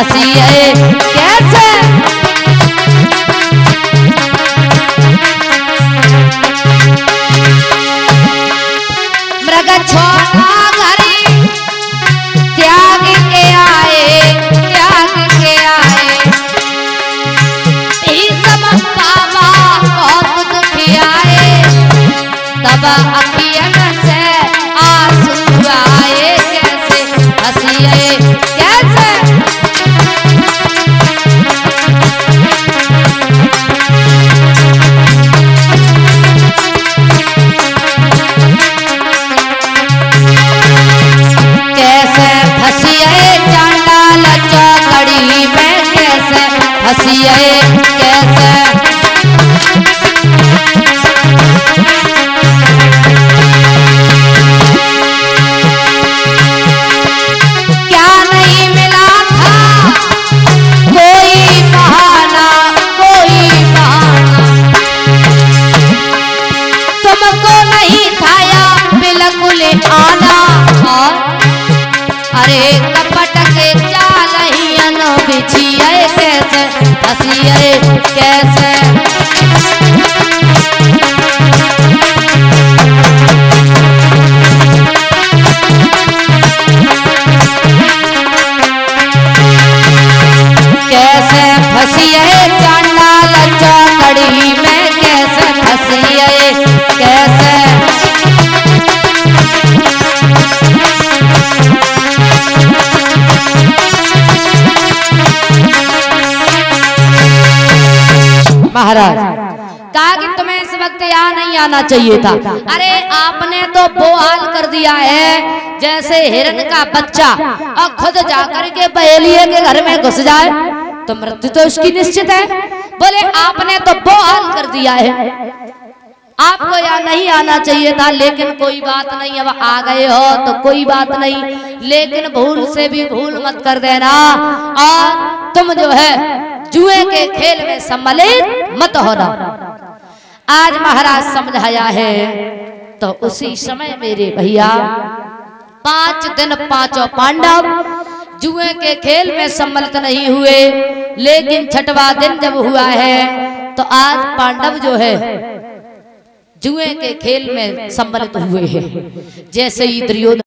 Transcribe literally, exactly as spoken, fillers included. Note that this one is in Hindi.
फंसिए कैसे। मृग छोड़ा घरी त्याग के आए, त्याग के आए सब बाबा बहुत दुखी आए। तब अखियन से आंसू आए कैसे फंसिए कैसे। कैसे फंसिए चांडाल चौकड़ी में कैसे फंसिए कैसे। क्या नहीं मिला था कोई बहाना, कोई बहाना तुमको नहीं था या बिल्कुल आना। और अरे कपट के जाल ही अनो बिछिए कैसे फंसिए कैसे। कैसे फंसिए चांडाल चौकड़ी में कैसे फंसिए कैसे। महाराज कहा कि तुम्हें इस वक्त यहाँ नहीं आना चाहिए था। अरे आपने तो वो हाल कर दिया है जैसे हिरन का बच्चा और खुद जाकर के बहेलिए के घर में घुस जाए तो मृत्यु तो उसकी निश्चित है। बोले आपने तो वो हाल कर दिया है, आपको यहाँ नहीं आना चाहिए था। लेकिन कोई बात नहीं, अब आ गए हो तो कोई बात नहीं, लेकिन भूल से भी भूल मत कर देना और तुम जो है जुए के खेल में सम्मिलित मत होना। आज महाराज समझाया है तो उसी समय मेरे भैया पांच दिन पांचों पांडव जुए के खेल में सम्मिलित नहीं हुए। लेकिन छठवां दिन जब हुआ है तो आज पांडव जो है जुए के खेल में सम्मिलित हुए हैं। जैसे ही दुर्योधन